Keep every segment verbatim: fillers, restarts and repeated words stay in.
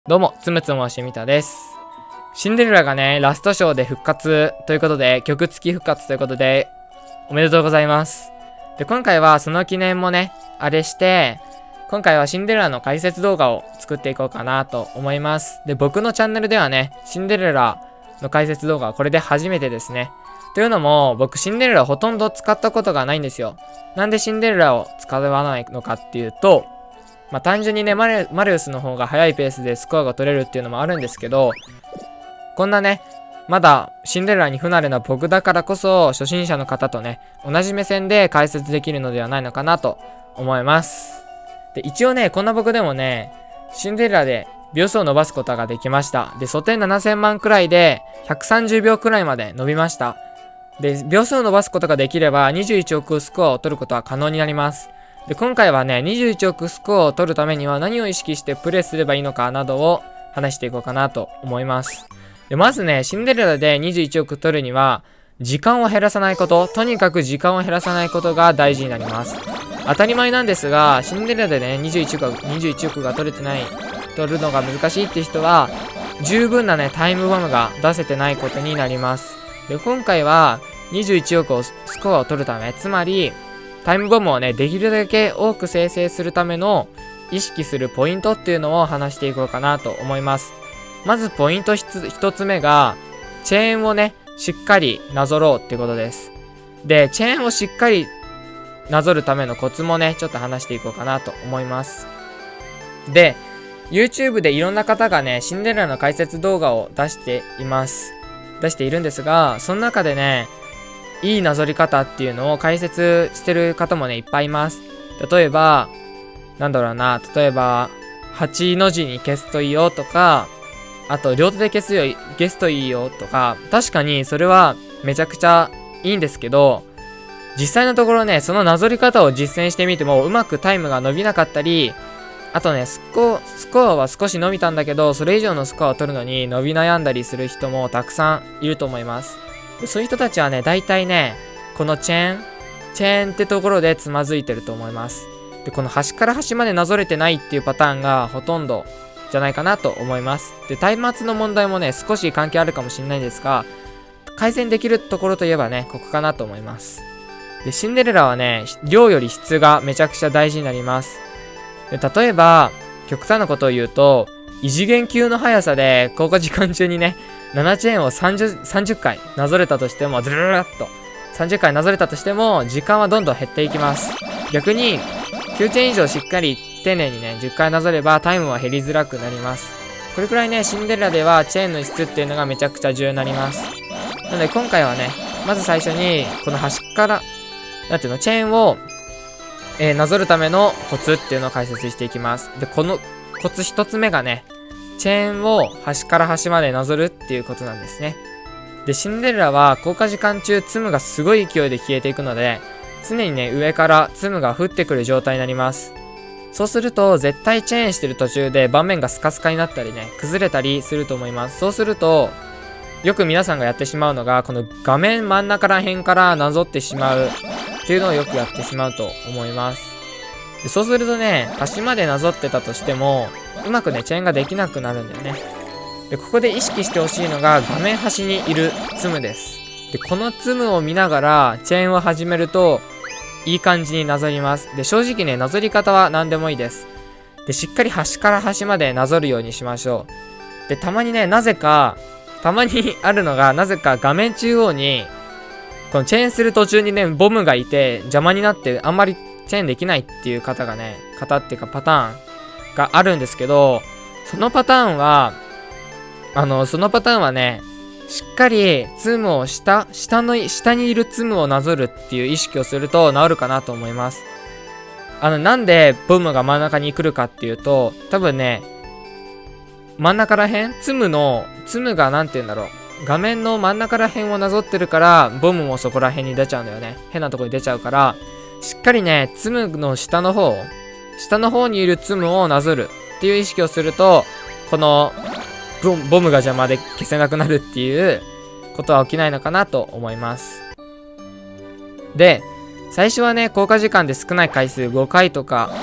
どうも、つむつむしみたです。シンデレラがね、ラストショーで復活ということで、曲付き復活ということで、おめでとうございます。で、今回はその記念もね、あれして、今回はシンデレラの解説動画を作っていこうかなと思います。で、僕のチャンネルではね、シンデレラの解説動画はこれで初めてですね。というのも、僕シンデレラほとんど使ったことがないんですよ。なんでシンデレラを使わないのかっていうと、まあ単純にね、マリ、マリウスの方が速いペースでスコアが取れるっていうのもあるんですけど、こんなね、まだシンデレラに不慣れな僕だからこそ、初心者の方とね、同じ目線で解説できるのではないのかなと思います。で、一応ね、こんな僕でもね、シンデレラで秒数を伸ばすことができました。で、素点ななせんまんくらいで、ひゃくさんじゅうびょうくらいまで伸びました。で、秒数を伸ばすことができれば、にじゅういちおくスコアを取ることは可能になります。で、今回はね、にじゅういちおくスコアを取るためには何を意識してプレイすればいいのかなどを話していこうかなと思います。で、まずね、シンデレラでにじゅういちおく取るには、時間を減らさないこと、とにかく時間を減らさないことが大事になります。当たり前なんですが、シンデレラでね、にじゅういちおく、にじゅういちおくが取れてない、取るのが難しいって人は、十分なね、タイムボムが出せてないことになります。で、今回は、にじゅういちおくをスコアを取るため、つまり、タイムボムをね、できるだけ多く生成するための意識するポイントっていうのを話していこうかなと思います。まずポイント一つ目が、チェーンをね、しっかりなぞろうっていうことです。で、チェーンをしっかりなぞるためのコツもね、ちょっと話していこうかなと思います。で、YouTube でいろんな方がね、シンデレラの解説動画を出しています。出しているんですが、その中でね、いいなぞり方っていうのを解説してる方もね、いっぱいいます。例えば、なんだろうな、例えば、はちの字に消すといいよとか、あと、両手で消すよ、消すといいよとか、確かにそれはめちゃくちゃいいんですけど、実際のところね、そのなぞり方を実践してみても、うまくタイムが伸びなかったり、あとね、スコ、スコアは少し伸びたんだけど、それ以上のスコアを取るのに伸び悩んだりする人もたくさんいると思います。そういう人たちはね、大体ね、このチェーン、チェーンってところでつまずいてると思います。で、この端から端までなぞれてないっていうパターンがほとんどじゃないかなと思います。で、松明の問題もね、少し関係あるかもしれないんですが、改善できるところといえばね、ここかなと思います。で、シンデレラはね、量より質がめちゃくちゃ大事になります。で、例えば、極端なことを言うと、異次元級の速さで、効果時間中にね、ななチェーンをさんじゅう、さんじゅっかいなぞれたとしても、ずるるっとさんじゅっかいなぞれたとしても、時間はどんどん減っていきます。逆に、きゅうチェーン以上しっかり丁寧にね、じゅっかいなぞればタイムは減りづらくなります。これくらいね、シンデレラではチェーンの質っていうのがめちゃくちゃ重要になります。なので今回はね、まず最初に、この端から、なんていうの、チェーンを、えー、なぞるためのコツっていうのを解説していきます。で、このコツ一つ目がね、チェーンを端から端までなぞるっていうことなんですね。で、シンデレラは効果時間中ツムがすごい勢いで消えていくので、常にね、上からツムが降ってくる状態になります。そうすると、絶対チェーンしてる途中で盤面がスカスカになったりね、崩れたりすると思います。そうすると、よく皆さんがやってしまうのが、この画面真ん中ら辺からなぞってしまうっていうのをよくやってしまうと思います。で、そうするとね、端までなぞってたとしても、うまくね、チェーンができなくなるんだよね。で、ここで意識してほしいのが、画面端にいるツムです。で、このツムを見ながら、チェーンを始めると、いい感じになぞります。で、正直ね、なぞり方は何でもいいです。で、しっかり端から端までなぞるようにしましょう。で、たまにね、なぜか、たまにあるのが、なぜか画面中央に、このチェーンする途中にね、ボムがいて、邪魔になって、あんまりチェーンできないっていう方がね、方っていうかパターンがあるんですけど、そのパターンは、あの、そのパターンはね、しっかりツムを下、下の、下にいるツムをなぞるっていう意識をすると治るかなと思います。あの、なんでボムが真ん中に来るかっていうと、多分ね、真ん中ら辺ツムの、ツムがなんて言うんだろう。画面の真ん中ら辺をなぞってるから、ボムもそこら辺に出ちゃうんだよね。変なところに出ちゃうから、しっかりね、ツムの下の方、下の方にいるツムをなぞるっていう意識をすると、このボ、ボムが邪魔で消せなくなるっていうことは起きないのかなと思います。で、最初はね、効果時間で少ない回数ごかいとかし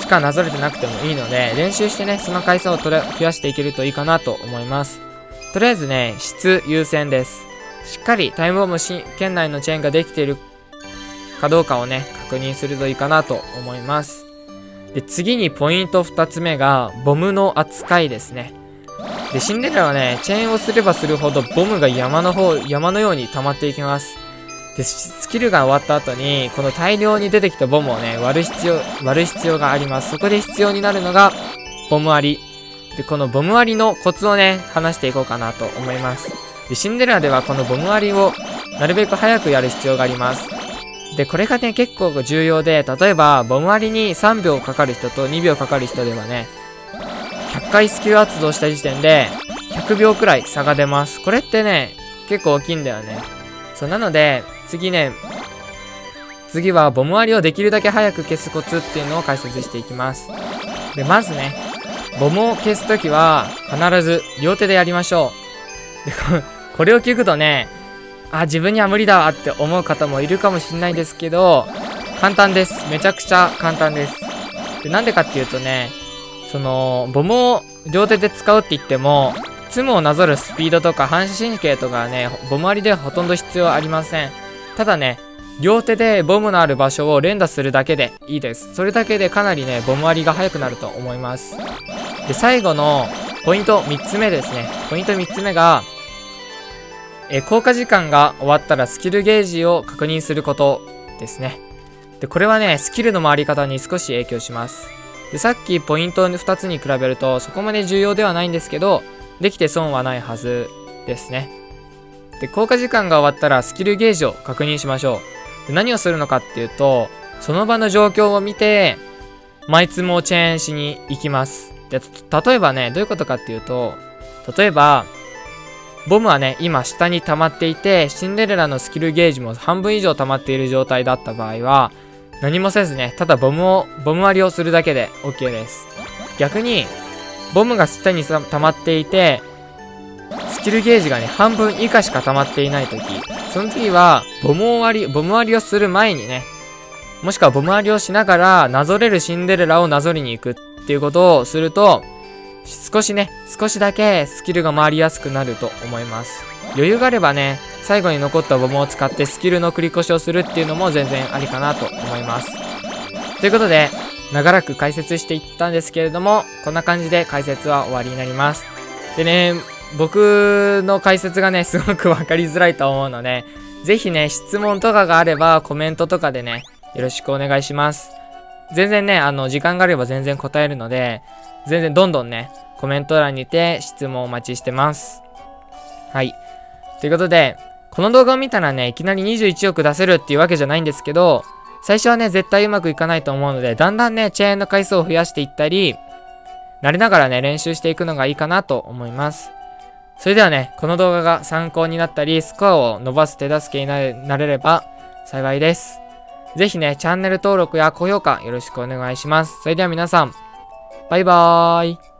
しかなぞれてなくてもいいので、練習してね、その回数をとれ増やしていけるといいかなと思います。とりあえずね、質優先です。しっかりタイムボム圏内のチェーンができているかどうかをね、確認するといいかなと思います。で、次にポイントふたつめが、ボムの扱いですね。で、シンデレラはね、チェーンをすればするほど、ボムが山の方、山のように溜まっていきます。で、スキルが終わった後に、この大量に出てきたボムをね、割る必要、割る必要があります。そこで必要になるのが、ボム割り。で、このボム割りのコツをね、話していこうかなと思います。で、シンデレラではこのボム割りを、なるべく早くやる必要があります。で、これがね、結構重要で、例えば、ボム割りにさんびょうかかる人とにびょうかかる人ではね、ひゃっかいスキル発動した時点で、ひゃくびょうくらい差が出ます。これってね、結構大きいんだよね。そう、なので、次ね、次はボム割りをできるだけ早く消すコツっていうのを解説していきます。で、まずね、ボムを消すときは、必ず両手でやりましょう。で、これを聞くとね、あ、自分には無理だわって思う方もいるかもしれないですけど、簡単です。めちゃくちゃ簡単です。で、なんでかっていうとね、その、ボムを両手で使うって言っても、ツムをなぞるスピードとか反射神経とかはね、ボム割りではほとんど必要ありません。ただね、両手でボムのある場所を連打するだけでいいです。それだけでかなりね、ボム割りが速くなると思います。で、最後のポイントみっつめですね。ポイントみっつめが、え効果時間が終わったらスキルゲージを確認することですね。で、これはね、スキルの回り方に少し影響します。で、さっきポイントふたつに比べるとそこまで重要ではないんですけど、できて損はないはずですね。で、効果時間が終わったらスキルゲージを確認しましょう。で、何をするのかっていうと、その場の状況を見て、枚積もをチェーンしに行きます。で、例えばね、どういうことかっていうと、例えば、ボムはね、今下に溜まっていて、シンデレラのスキルゲージも半分以上溜まっている状態だった場合は、何もせずね、ただボムを、ボム割りをするだけで OK です。逆に、ボムが下に溜まっていて、スキルゲージがね、半分以下しか溜まっていないとき、その次は、ボム割り、ボム割りをする前にね、もしくはボム割りをしながら、なぞれるシンデレラをなぞりに行くっていうことをすると、少しね、少しだけスキルが回りやすくなると思います。余裕があればね、最後に残ったボムを使ってスキルの繰り越しをするっていうのも全然ありかなと思います。ということで、長らく解説していったんですけれども、こんな感じで解説は終わりになります。でね、僕の解説がね、すごくわかりづらいと思うので、ぜひね、質問とかがあればコメントとかでね、よろしくお願いします。全然ね、あの、時間があれば全然答えるので、全然どんどんね、コメント欄にて質問お待ちしてます。はい。ということで、この動画を見たらね、いきなりにじゅういちおく出せるっていうわけじゃないんですけど、最初はね、絶対うまくいかないと思うので、だんだんね、チェーンの回数を増やしていったり、慣れながらね、練習していくのがいいかなと思います。それではね、この動画が参考になったり、スコアを伸ばす手助けになれ、なれれば幸いです。ぜひね、チャンネル登録や高評価よろしくお願いします。それでは皆さん、バイバーイ。